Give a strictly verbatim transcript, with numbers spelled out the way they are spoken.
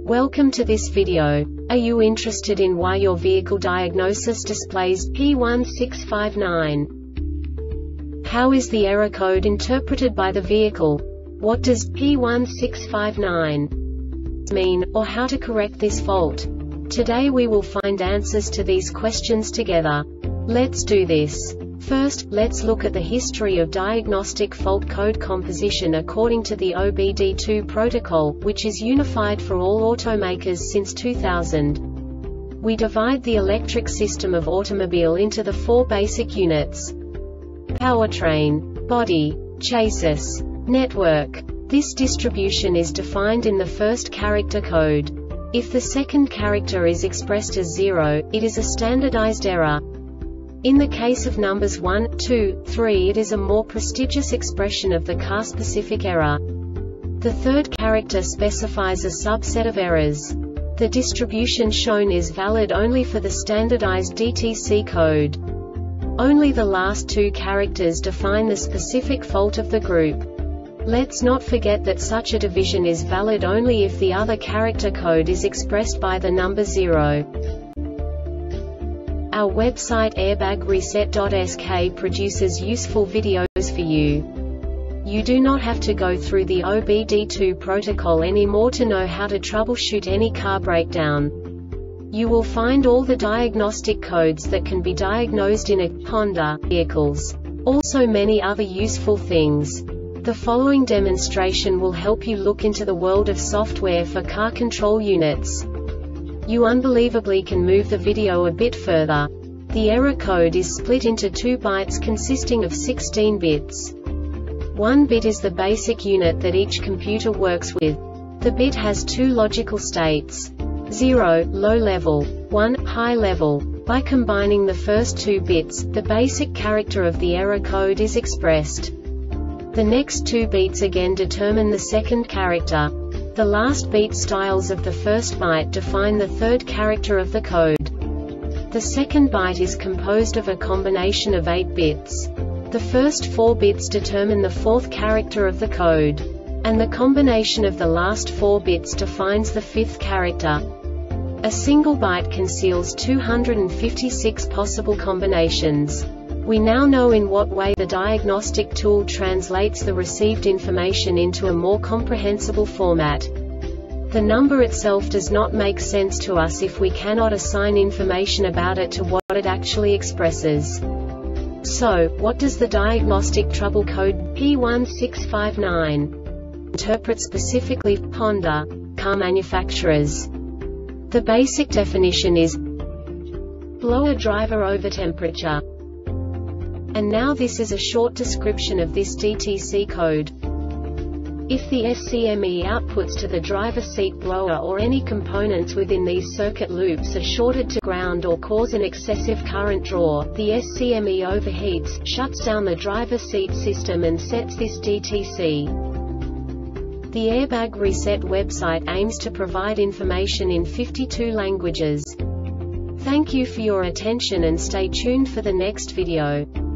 Welcome to this video. Are you interested in why your vehicle diagnosis displays P one six five nine? How is the error code interpreted by the vehicle? What does P one six five nine mean, or how to correct this fault? Today we will find answers to these questions together. Let's do this. First, let's look at the history of diagnostic fault code composition according to the O B D two protocol, which is unified for all automakers since two thousand. We divide the electric system of automobile into the four basic units: powertrain, body, chassis, network. This distribution is defined in the first character code. If the second character is expressed as zero, it is a standardized error. In the case of numbers one, two, three, it is a more prestigious expression of the car-specific error. The third character specifies a subset of errors. The distribution shown is valid only for the standardized D T C code. Only the last two characters define the specific fault of the group. Let's not forget that such a division is valid only if the other character code is expressed by the number zero. Our website airbag reset dot S K produces useful videos for you. You do not have to go through the O B D two protocol anymore to know how to troubleshoot any car breakdown. You will find all the diagnostic codes that can be diagnosed in a Honda vehicles. Also many other useful things. The following demonstration will help you look into the world of software for car control units. You unbelievably can move the video a bit further. The error code is split into two bytes consisting of sixteen bits. One bit is the basic unit that each computer works with. The bit has two logical states: zero, low level, one, high level. By combining the first two bits, the basic character of the error code is expressed. The next two beats again determine the second character. The last beat styles of the first byte define the third character of the code. The second byte is composed of a combination of eight bits. The first four bits determine the fourth character of the code. And the combination of the last four bits defines the fifth character. A single byte conceals two hundred fifty-six possible combinations. We now know in what way the diagnostic tool translates the received information into a more comprehensible format. The number itself does not make sense to us if we cannot assign information about it to what it actually expresses. So, what does the diagnostic trouble code P one six five nine interpret specifically for Honda car manufacturers? The basic definition is blower driver over temperature. And now this is a short description of this D T C code. If the S C M E outputs to the driver seat blower or any components within these circuit loops are shorted to ground or cause an excessive current draw, the S C M E overheats, shuts down the driver seat system and sets this D T C. The Airbag Reset website aims to provide information in fifty-two languages. Thank you for your attention and stay tuned for the next video.